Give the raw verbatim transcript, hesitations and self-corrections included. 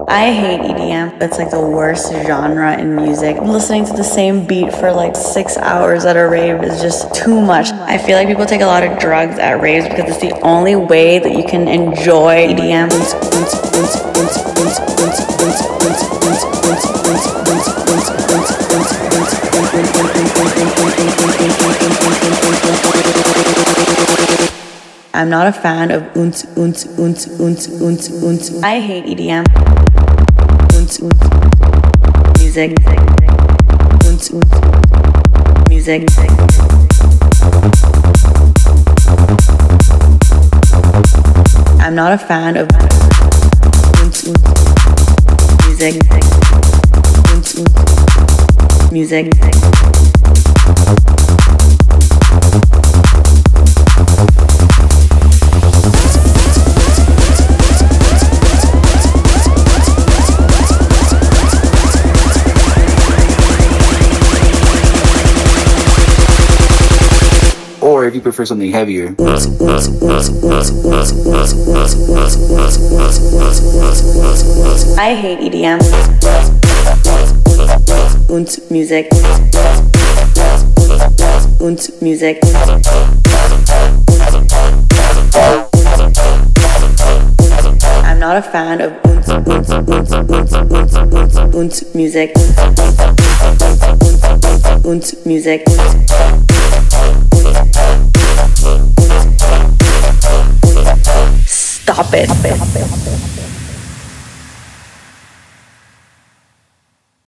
I hate E D M. It's like the worst genre in music. Listening to the same beat for like six hours at a rave is just too much. I feel like people take a lot of drugs at raves because it's the only way that you can enjoy E D M. I'm not a fan of unz, unz, unz, unz, unz, unz. I hate E D M. Unz, unz. Music. Unz, unz. Music. I'm not a fan of unz, unz. Music. Unz, unz. Music. Or if you prefer something heavier. I hate E D M. Unz music. Unz music. I'm not a fan of unz, unz, unz, unz, unz, unz music. Unz music. Stop it. Stop it.